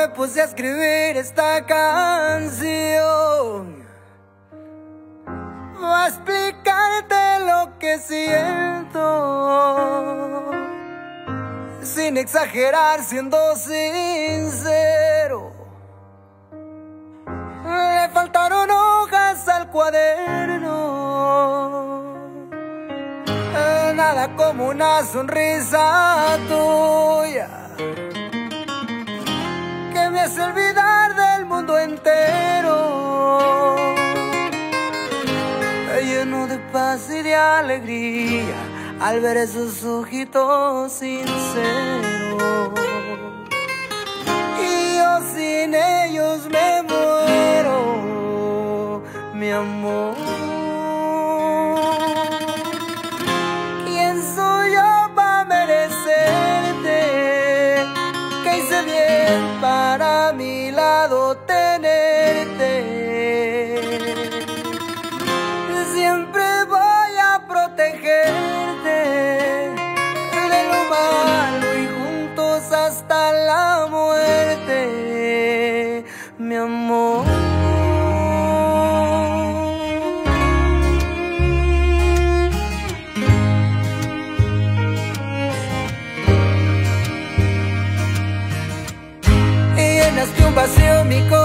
me puse a escribir esta canción a explicarte lo que siento, sin exagerar, siendo sincero. Le faltaron hojas al cuaderno, nada como una sonrisa tuya que me hace olvidar del mundo entero. Me lleno de paz y de alegría al ver esos ojitos sinceros, y yo sin ellos me muero, mi amor. ¿Quién soy yo para merecerte? Que hice bien para a mi lado tenerte. Siempre voy a protegerte de lo malo y juntos hasta la muerte, mi amor. Y llenaste un vacío en mi corazón